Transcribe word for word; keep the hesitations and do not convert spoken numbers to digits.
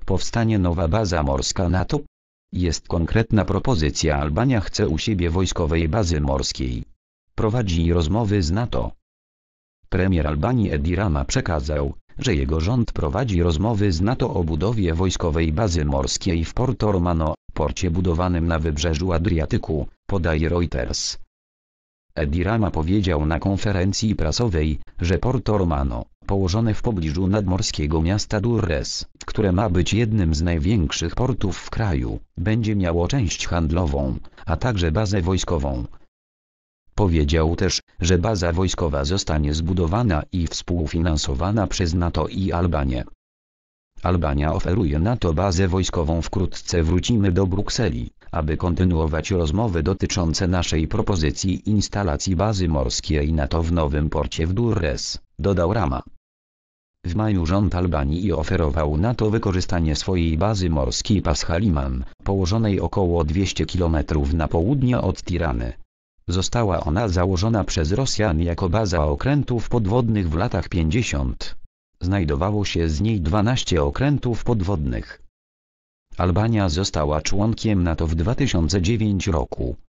powstanie nowa baza morska NATO? Jest konkretna propozycja. Albania chce u siebie wojskowej bazy morskiej. Prowadzi rozmowy z NATO. Premier Albanii Edi Rama przekazał, że jego rząd prowadzi rozmowy z NATO o budowie wojskowej bazy morskiej w Porto Romano, porcie budowanym na wybrzeżu Adriatyku, podaje Reuters. Edi Rama powiedział na konferencji prasowej, że Porto Romano, położone w pobliżu nadmorskiego miasta Durrës, które ma być jednym z największych portów w kraju, będzie miało część handlową, a także bazę wojskową. Powiedział też, że baza wojskowa zostanie zbudowana i współfinansowana przez NATO i Albanię. Albania oferuje NATO bazę wojskową. Wkrótce wrócimy do Brukseli, aby kontynuować rozmowy dotyczące naszej propozycji instalacji bazy morskiej NATO w nowym porcie w Durrës, dodał Rama. W maju rząd Albanii oferował NATO wykorzystanie swojej bazy morskiej Paschaliman, położonej około dwieście kilometrów na południe od Tirany. Została ona założona przez Rosjan jako baza okrętów podwodnych w latach pięćdziesiątych. Znajdowało się z niej dwanaście okrętów podwodnych. Albania została członkiem NATO w dwa tysiące dziewiątym roku.